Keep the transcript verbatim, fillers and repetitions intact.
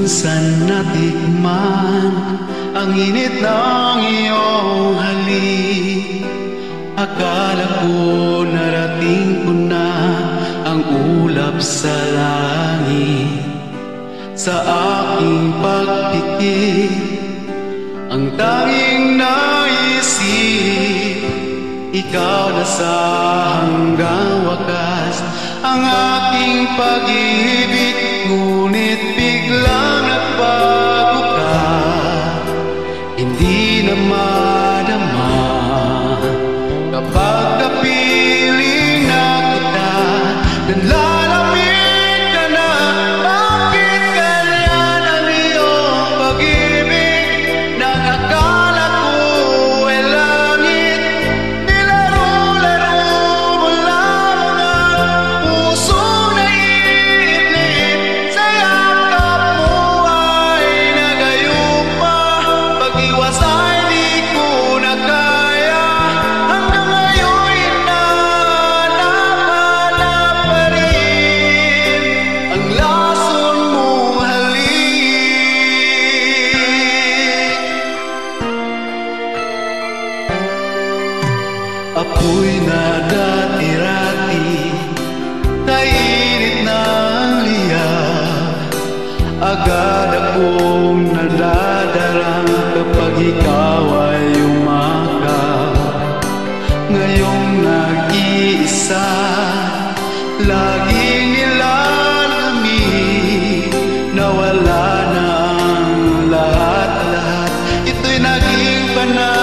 minsan natikman ang init ng iyong halik. Akala ko narating ko na ang ulap sa langit. Sa aking pagpikit, ang tanging naisip, ikaw na sa hanggang wakas ang aking pag-ibig. Ngunit biglang nagbago ka, hindi na madama kapag kapiling na kita. Nanlalamig ka na, bakit ganyan ang iyong pag-ibig? Nang akala ko ay langit, nilaro-laro mo lang ang pusong naiinip. Sa yakap mo ay nagayuma, pag-iwas ay di ko na kaya. Hanggang ngayon hinahanap pa rin ang lason mong halik. Apoy na dati-rati, kainit ng liyak, agad akong nadadarang kapag ikaw ay umakap. Ngayong nag-iisa, laging nilalamig, nawala na ang lahat-lahat. Ito'y naging panahon